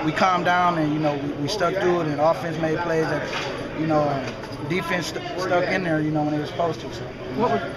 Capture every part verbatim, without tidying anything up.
we calmed down and, you know, we, we stuck through it, and offense made plays that, you know, defense st stuck in there, you know, when they were supposed to. So, what was,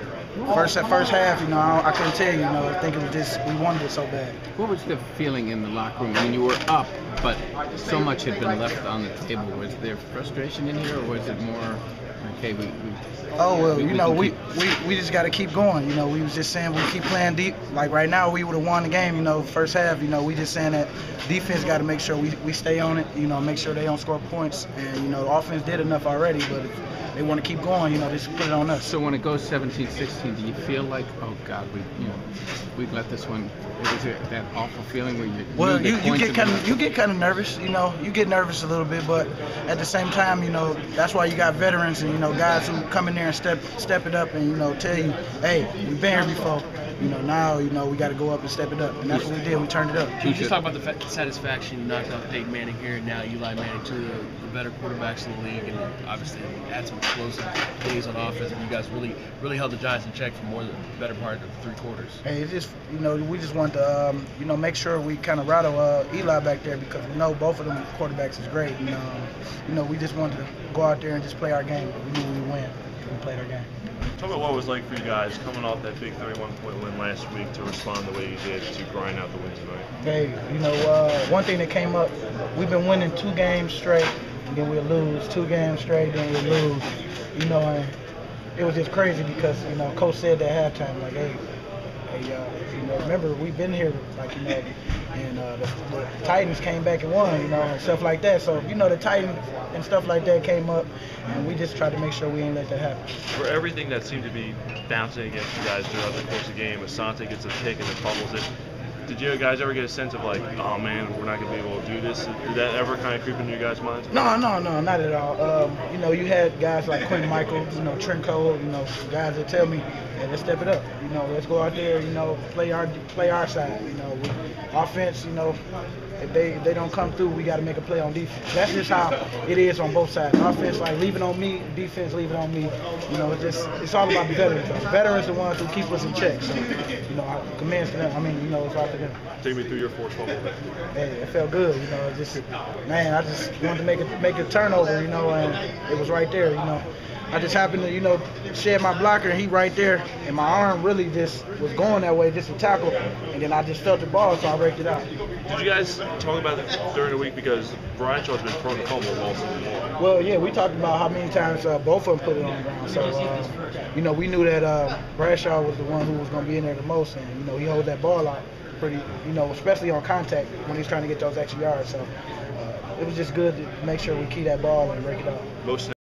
First at first half, you know, I, I couldn't tell you, you know, I think it was just we wanted it so bad. What was the feeling in the locker room? I mean, you were up, but so much had been left on the table. Was there frustration in here, or was it more, okay, we... we oh, well, we, you we know, we, keep... we, we just got to keep going. You know, we was just saying we keep playing deep. Like right now, we would have won the game, you know, first half. You know, we just saying that defense got to make sure we, we stay on it, you know, make sure they don't score points. And, you know, the offense did enough already, but if they want to keep going, you know, just put it on us. So when it goes seventeen sixteen, do you feel like, oh God, we, you know, we let this one? Is it that awful feeling where you? Well, you, you get kind of you get kind of nervous, you know, you get nervous a little bit, but at the same time, you know, that's why you got veterans and, you know, guys who come in there and step step it up and, you know, tell you, hey, we've been here before. You know, now, you know, we got to go up and step it up, and that's what we did. We turned it up. Can you just talk about the satisfaction you knocked out Peyton Manning here, and now Eli Manning, two of the better quarterbacks in the league, and obviously had some explosive plays on offense, and you guys really, really held the Giants in check for more than the better part of three quarters. Hey, it's just, you know, we just want to, um, you know, make sure we kind of rattle uh, Eli back there, because we know both of them quarterbacks is great, and um, you know, we just wanted to go out there and just play our game. We knew we would win. We played our game. Talk about what it was like for you guys coming off that big thirty-one point win last week to respond the way you did to grind out the win tonight. Hey, you know, uh, one thing that came up, we've been winning two games straight, and then we'll lose, two games straight, then we'll lose. You know, and it was just crazy because, you know, Coach said at halftime, like, hey, hey, uh, you know, remember, we've been here, like, you know, and uh, the, the Titans came back and won, you know, and stuff like that. So, you know, the Titans and stuff like that came up, and we just tried to make sure we ain't let that happen. For everything that seemed to be bouncing against you guys throughout the course of the game, Asante gets a pick and then fumbles it. Did you guys ever get a sense of like, oh man, we're not going to be able to do this? Did that ever kind of creep into your guys' minds? No, no, no, not at all. Um, you know, you had guys like Quinn Michael, you know, Trent Cole, you know, guys that tell me, hey, let's step it up. You know, let's go out there, you know, play our play our side. You know, we, offense, you know, if they if they don't come through, we got to make a play on defense. That's just how it is on both sides. Offense, like, leave it on me. Defense, leave it on me. You know, it's just it's all about the veterans. The veterans are the ones who keep us in check. So, you know, I commend to them. I mean, you know, it's all to them. Take me through your forced fumble. Hey, it felt good. You know, it just man, I just wanted to make it make a turnover. You know, and it was right there. You know. I just happened to, you know, shed my blocker, and he right there, and my arm really just was going that way, just to tackle, and then I just felt the ball, so I raked it out. Did you guys talk about it during the week, because Brian Shaw's been prone to fumble all season long? Well, yeah, we talked about how many times uh, both of them put it on the ground, so, uh, you know, we knew that uh, Bradshaw was the one who was going to be in there the most, and, you know, he holds that ball out pretty, you know, especially on contact when he's trying to get those extra yards, so uh, it was just good to make sure we keep that ball and rake it out. Most